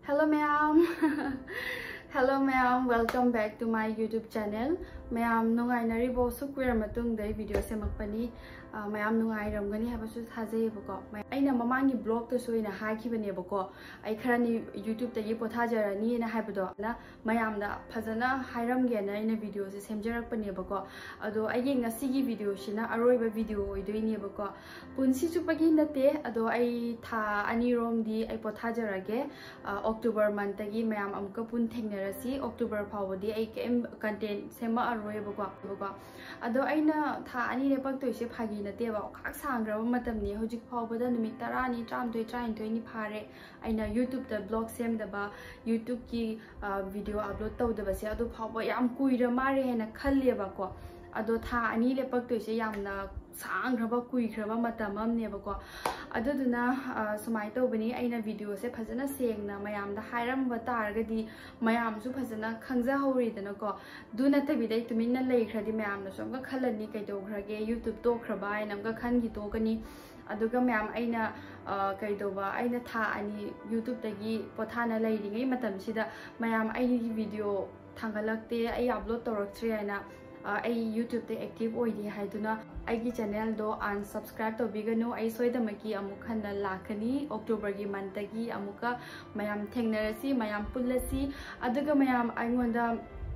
Hello ma'am. Hello ma'am, welcome back to my YouTube channel. Ma'am nungai nari bo su queer matung dai video semakpani. Ma'am nungai ramgani habasu thajai bako. Aina mamangi blog to so ina haiki bane bako. Ai kharani YouTube tagi Pothajarage na haibado na ma'am da phajana hairamge na ina video se semjarak pane bako. Ado ai ngasi gi video shina aroiba video oidoi bako. Punsi chupagi nate ado ai tha ani rom di ai Pothajarage October month tagi ma'am amka pun thengnerasi October phawdi ai kem content sema aroiba bako. Ado aina tha ani ne pak toise phagi nate ba khak sangraba matamni hojik phawbada numit 10 tramdoi traintoi ni phare aina YouTube da blog sem da ba YouTube ki video upload tawdaba se ado phawba yam kuira mare hena khalle ba ko ado tha ani le pak toise yamna sangraba kuigraba matam amne ba ko aduduna sumai tawbani aina video se phajana sengna mayam da hairam ba targadi mayam su phajana khangja hori dana ko duna tabi dai tuminna leikradi mayam na somga khalani kai do khrage YouTube to khraba aina ga khan gi to kani aduga mayam aina kai do ba aina tha ani YouTube tagi pothana leiringai matam sida mayam aini video thangalakte ai upload toraktre aina ai YouTube te active oidi haiduna aigi channel do unsubscribe to biganu ai soidamaki amukhanna lakani October gi month gi amuka mayam thengnarasi mayam pullasi aduga mayam aingonda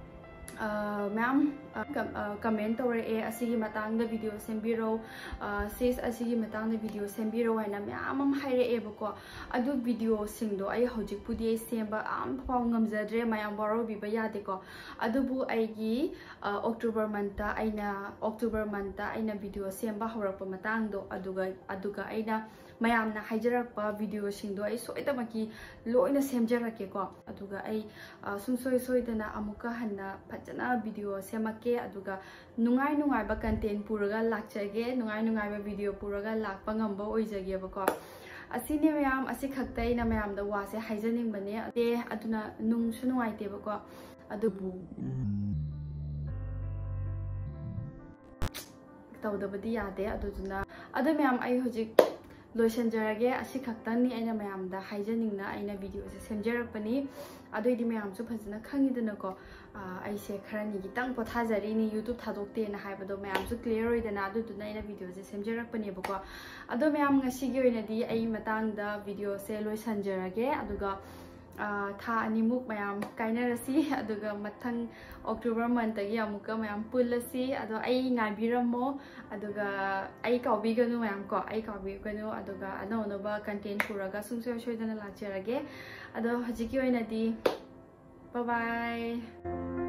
ma'am comment or asigi matang da video sembiro says asigi matang da video sembiro haina ma'am haire ebako adu video singdo ai hojik pudi semba am phaw ngamjadre mayam baro biba yade ko adubu aigi October month aina video semba horakpa matang do aduga aina mayam na haijarakpa video singdo ai soidamaki loina semjarake ko aduga ai sungsoi amuka hanna phajana video semake aduga nungai ba content puraga lakchage nungai ba video puraga lakpa ngamba oijage bako asini mayam asi khaktai na mayam da wa se haijaning bane ate aduna nung su nungai te bako adubu tawdabadi yade aduduna adu mayam ai hojik loisanjarage asi khaktani aina mayam da haijaningna aina video se semjarakpani adoidi mayam su phajana khangidana ko ai se kharani gitang pothajari ni YouTube thadokte na haibado mayam su clear oidana aduduna aina video se semjarakpani bako ado mayam ngasi gi oina di ai matang da video se loisanjarage aduga tha animuk mayam kainarasi aduga mathang October month gi amuka mayam pullasi ado ai ngabiramo aduga ai kawbiganu mayam ko ai kawbiganu aduga anoba content puraga sungsoi soidana lacharage ado hajiki oina di bye bye